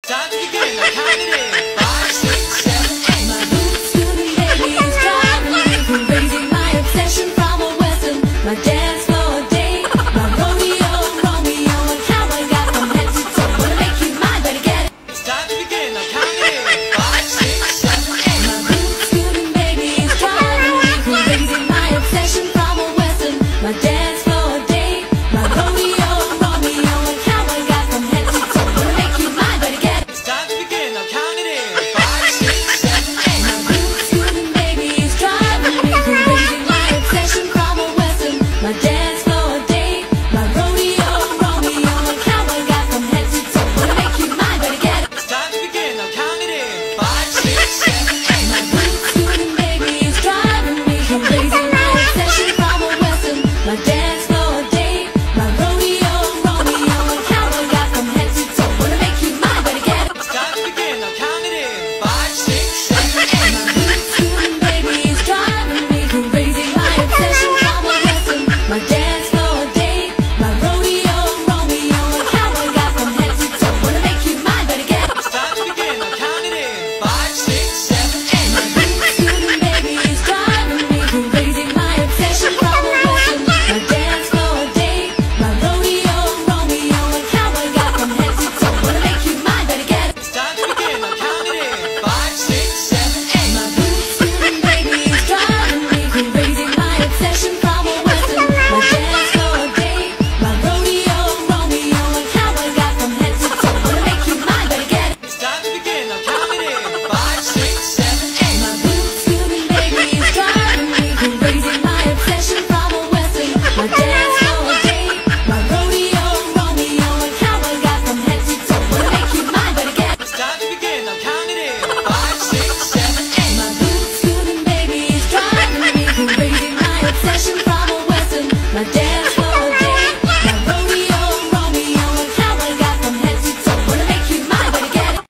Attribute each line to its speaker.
Speaker 1: Time to begin, I count it in. 5, 6, 7, 8.
Speaker 2: My boots scooting baby is driving me crazy. My obsession from a western. My dance floor date. My Romeo, Romeo, and cowboy got from head to toe. Wanna make you mine, better get it.
Speaker 1: It's time to begin, I count it in. 5, 6, 7, 8.
Speaker 2: My boots scooting baby is driving me crazy. My obsession from a western. My dance floor date. My Romeo, Romeo, and cowboy got from head to toe. Wanna make you mine, better get it.
Speaker 1: It's time to begin, I count it in. 5, 6, 7, 8.
Speaker 2: My boots scooting baby is driving me crazy. My obsession from a western. My dance floor date. My Romeo, Romeo, and cowboy got from head to toe. Wanna make you mine, better get it.
Speaker 1: It's time to begin, I count it in. 5, 6, 7, 8.
Speaker 2: My boots scooting baby is driving me crazy. My obsession from a western. My dance floor date. My Romeo, Romeo, and cowboy got from head to toe. Wanna make you mine, better get it.
Speaker 1: It's time to begin, I count it in. 5, 6, 7, 8.
Speaker 2: My boots scooting baby is driving me crazy. My obsession from a western. My dance floor date. My Romeo, Romeo, and cowboy got from head to toe. Wanna make you mine, better get it.
Speaker 1: It's time to begin, I count it in. 5, 6, 7, 8.
Speaker 2: My boots scooting baby is driving me crazy. My obsession from a western. My dance floor date. My Romeo, Romeo, and cowboy got from head to toe. Wanna make you mine, better get it.
Speaker 1: It's time to begin, I count it in. 5, 6, 7, 8.
Speaker 2: My boots scooting baby is driving me crazy. My obsession from a western. My dance floor date. My Romeo, Romeo, and cowboy got from head to toe. Wanna make you mine, better get it.
Speaker 1: It's time to begin, I count it in. 5, 6, 7, 8.
Speaker 2: My boots scooting baby is driving me crazy. My obsession from a western. My dance floor date. My Romeo, Romeo, and cowboy got from head to toe. Wanna make you mine, better get it.
Speaker 1: It's time to begin, I count it in. 5, 6, 7, 8.
Speaker 2: My boots scooting baby is driving me crazy. My obsession